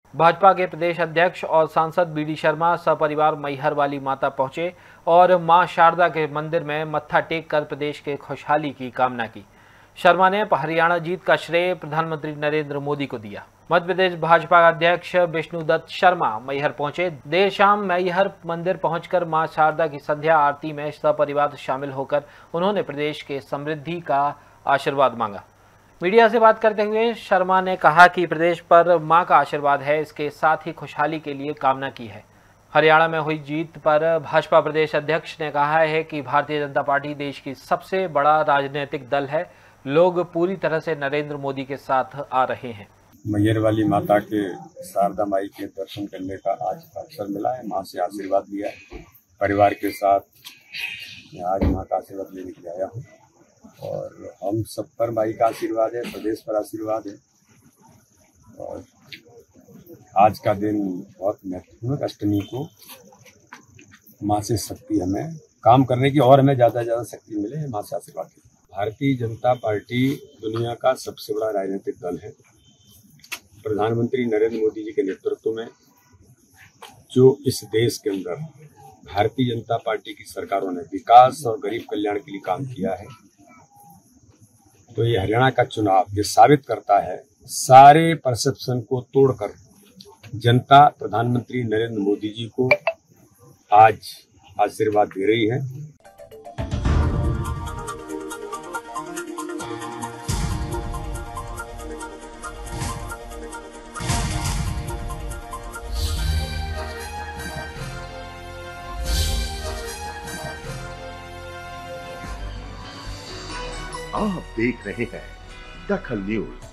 भाजपा के प्रदेश अध्यक्ष और सांसद बीडी शर्मा सपरिवार मैहर वाली माता पहुंचे और मां शारदा के मंदिर में मत्था टेक कर प्रदेश के खुशहाली की कामना की। शर्मा ने हरियाणा जीत का श्रेय प्रधानमंत्री नरेंद्र मोदी को दिया। मध्य प्रदेश भाजपा अध्यक्ष विष्णुदत्त शर्मा मैहर पहुंचे। देर शाम मैहर मंदिर पहुंचकर मां शारदा की संध्या आरती में सपरिवार शामिल होकर उन्होंने प्रदेश के समृद्धि का आशीर्वाद मांगा। मीडिया से बात करते हुए शर्मा ने कहा कि प्रदेश पर मां का आशीर्वाद है, इसके साथ ही खुशहाली के लिए कामना की है। हरियाणा में हुई जीत पर भाजपा प्रदेश अध्यक्ष ने कहा है कि भारतीय जनता पार्टी देश की सबसे बड़ा राजनीतिक दल है। लोग पूरी तरह से नरेंद्र मोदी के साथ आ रहे हैं। मैहर वाली माता के शारदा माई के दर्शन करने का आज अवसर मिला है। मां से आशीर्वाद लिया है। परिवार के साथ मैं आज मां का आशीर्वाद लेने के लिए आया हूँ और हम सब पर माई का आशीर्वाद है, प्रदेश पर आशीर्वाद है। और आज का दिन बहुत महत्वपूर्ण है। अष्टमी को मां से शक्ति हमें काम करने की और हमें ज़्यादा से ज़्यादा शक्ति मिले, मां से आशीर्वाद की। भारतीय जनता पार्टी दुनिया का सबसे बड़ा राजनीतिक दल है। प्रधानमंत्री नरेंद्र मोदी जी के नेतृत्व में जो इस देश के अंदर भारतीय जनता पार्टी की सरकारों ने विकास और गरीब कल्याण के लिए काम किया है, तो ये हरियाणा का चुनाव ये साबित करता है, सारे परसेप्शन को तोड़कर जनता प्रधानमंत्री नरेंद्र मोदी जी को आज आशीर्वाद दे रही है। आप देख रहे हैं दखल न्यूज।